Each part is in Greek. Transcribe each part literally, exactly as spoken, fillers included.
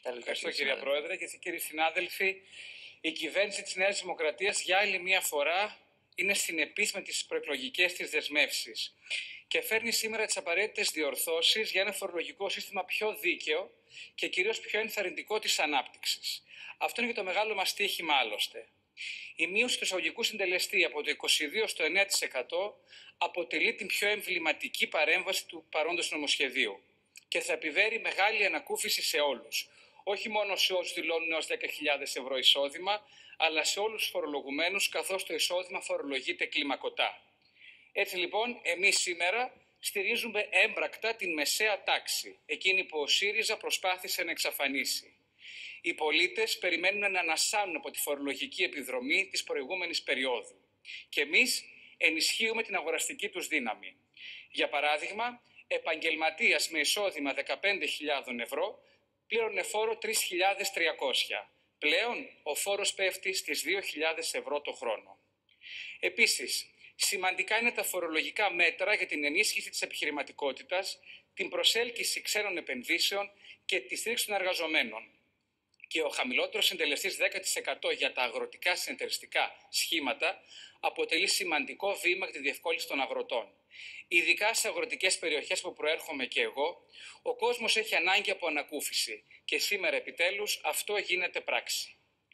Ευχαριστώ, κυρία Πρόεδρε. Και κύριοι συνάδελφοι, η κυβέρνηση της Νέας Δημοκρατίας για άλλη μία φορά είναι συνεπής με τις προεκλογικές της δεσμεύσεις και φέρνει σήμερα τις απαραίτητες διορθώσεις για ένα φορολογικό σύστημα πιο δίκαιο και κυρίως πιο ενθαρρυντικό της ανάπτυξης. Αυτό είναι και το μεγάλο μας στοίχημα άλλωστε. Η μείωση του εισαγωγικού συντελεστή από το είκοσι δύο τοις εκατό στο εννέα τοις εκατό αποτελεί την πιο εμβληματική παρέμβαση του παρόντος νομοσχεδίου και θα επιβέρει μεγάλη ανακούφιση σε όλους. Όχι μόνο σε όσους δηλώνουν έως δέκα χιλιάδες ευρώ εισόδημα, αλλά σε όλους τους φορολογουμένους, καθώς το εισόδημα φορολογείται κλιμακωτά. Έτσι λοιπόν, εμείς σήμερα στηρίζουμε έμπρακτα την μεσαία τάξη, εκείνη που ο ΣΥΡΙΖΑ προσπάθησε να εξαφανίσει. Οι πολίτες περιμένουν να ανασάνουν από τη φορολογική επιδρομή της προηγούμενης περίοδου και εμείς ενισχύουμε την αγοραστική τους δύναμη. Για παράδειγμα, επαγγελματίας με εισόδημα δεκαπέντε χιλιάδες ευρώ πλήρωνε φόρο τρεις χιλιάδες τριακόσια. Πλέον ο φόρος πέφτει στις δύο χιλιάδες ευρώ το χρόνο. Επίσης, σημαντικά είναι τα φορολογικά μέτρα για την ενίσχυση της επιχειρηματικότητας, την προσέλκυση ξένων επενδύσεων και τη στήριξη των εργαζομένων. Και ο χαμηλότερος συντελεστής δέκα τοις εκατό για τα αγροτικά συνεταιριστικά σχήματα αποτελεί σημαντικό βήμα για τη διευκόλυνση των αγροτών. Ειδικά σε αγροτικές περιοχές που προέρχομαι και εγώ, ο κόσμος έχει ανάγκη από ανακούφιση και σήμερα επιτέλους αυτό γίνεται πράξη.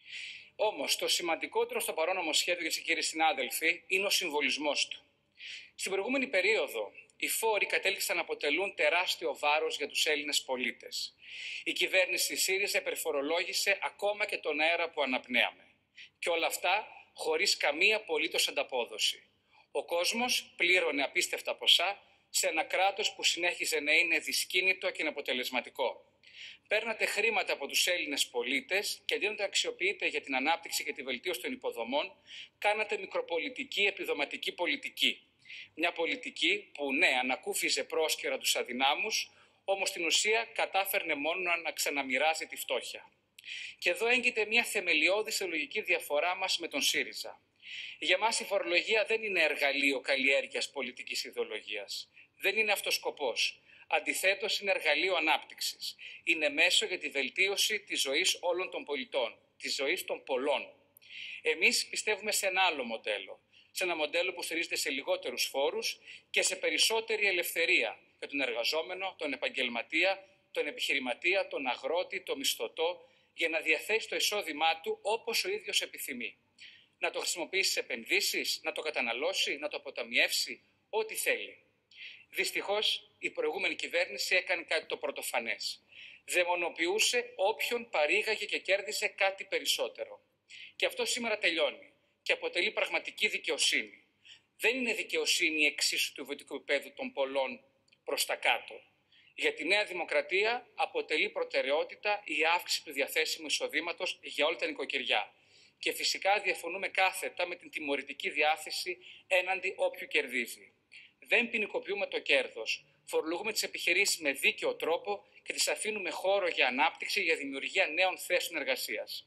Όμως το σημαντικότερο στο παρόν νομοσχέδιο, για κύριοι συνάδελφοι, είναι ο συμβολισμός του. Στην προηγούμενη περίοδο, οι φόροι κατέληξαν να αποτελούν τεράστιο βάρος για τους Έλληνες πολίτες. Η κυβέρνηση ΣΥΡΙΖΑ υπερφορολόγησε ακόμα και τον αέρα που αναπνέαμε. Και όλα αυτά χωρίς καμία απολύτως ανταπόδοση. Ο κόσμος πλήρωνε απίστευτα ποσά σε ένα κράτος που συνέχιζε να είναι δυσκίνητο και αναποτελεσματικό. Παίρνατε χρήματα από τους Έλληνες πολίτες και αντί να τα αξιοποιείτε για την ανάπτυξη και τη βελτίωση των υποδομών, κάνατε μικροπολιτική, επιδοματική πολιτική. Μια πολιτική που ναι, ανακούφιζε πρόσκαιρα τους αδυνάμους, όμως στην ουσία κατάφερνε μόνο να ξαναμοιράζει τη φτώχεια. Και εδώ έγκυται μια θεμελιώδης λογική διαφορά μας με τον ΣΥΡΙΖΑ. Για μας η φορολογία δεν είναι εργαλείο καλλιέργειας πολιτικής ιδεολογίας. Δεν είναι αυτός σκοπός. Αντιθέτως είναι εργαλείο ανάπτυξης. Είναι μέσο για τη βελτίωση της ζωής όλων των πολιτών, της ζωής των πολλών. Εμείς πιστεύουμε σε ένα άλλο μοντέλο. Σε ένα μοντέλο που στηρίζεται σε λιγότερους φόρους και σε περισσότερη ελευθερία για τον εργαζόμενο, τον επαγγελματία, τον επιχειρηματία, τον αγρότη, τον μισθωτό, για να διαθέσει το εισόδημά του όπως ο ίδιος επιθυμεί. Να το χρησιμοποιήσει σε επενδύσεις, να το καταναλώσει, να το αποταμιεύσει, ό,τι θέλει. Δυστυχώς, η προηγούμενη κυβέρνηση έκανε κάτι το πρωτοφανές. Δαιμονοποιούσε όποιον παρήγαγε και κέρδισε κάτι περισσότερο. Και αυτό σήμερα τελειώνει και αποτελεί πραγματική δικαιοσύνη. Δεν είναι δικαιοσύνη η εξίσου του βιωτικού επίπεδου των πολλών προς τα κάτω. Για τη Νέα Δημοκρατία αποτελεί προτεραιότητα η αύξηση του διαθέσιμου εισοδήματος για όλα τα νοικοκυριά. Και φυσικά διαφωνούμε κάθετα με την τιμωρητική διάθεση έναντι όποιου κερδίζει. Δεν ποινικοποιούμε το κέρδος. Φορολογούμε τις επιχειρήσεις με δίκαιο τρόπο και τις αφήνουμε χώρο για ανάπτυξη, για δημιουργία νέων θέσεων εργασίας.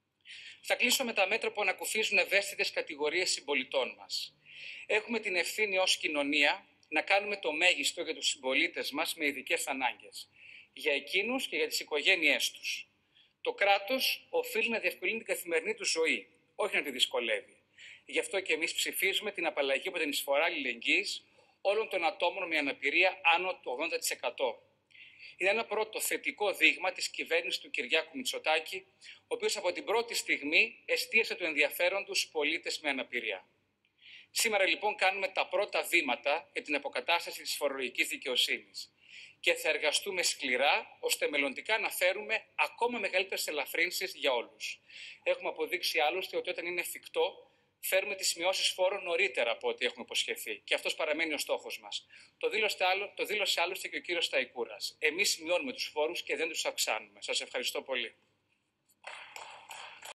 Θα κλείσω με τα μέτρα που ανακουφίζουν ευαίσθητες κατηγορίες συμπολιτών μας. Έχουμε την ευθύνη ως κοινωνία να κάνουμε το μέγιστο για τους συμπολίτες μας με ειδικές ανάγκες. Για εκείνους και για τις οικογένειές τους. Το κράτος οφείλει να διευκολύνει την καθημερινή του ζωή, όχι να τη δυσκολεύει. Γι' αυτό και εμείς ψηφίζουμε την απαλλαγή από την εισφορά αλληλεγγύης όλων των ατόμων με αναπηρία άνω του ογδόντα τοις εκατό. Είναι ένα πρώτο θετικό δείγμα της κυβέρνησης του Κυριάκου Μητσοτάκη, ο οποίος από την πρώτη στιγμή εστίασε το ενδιαφέρον του στους πολίτες με αναπηρία. Σήμερα λοιπόν κάνουμε τα πρώτα βήματα για την αποκατάσταση της φορολογικής δικαιοσύνης και θα εργαστούμε σκληρά ώστε μελλοντικά να φέρουμε ακόμα μεγαλύτερες ελαφρύνσεις για όλους. Έχουμε αποδείξει άλλωστε ότι όταν είναι εφικτό φέρουμε τις μειώσεις φόρων νωρίτερα από ό,τι έχουμε υποσχεθεί. Και αυτός παραμένει ο στόχος μας. Το δήλωσε, άλλο, το δήλωσε άλλωστε και ο κύριος Σταϊκούρας. Εμείς μειώνουμε τους φόρους και δεν τους αυξάνουμε. Σας ευχαριστώ πολύ.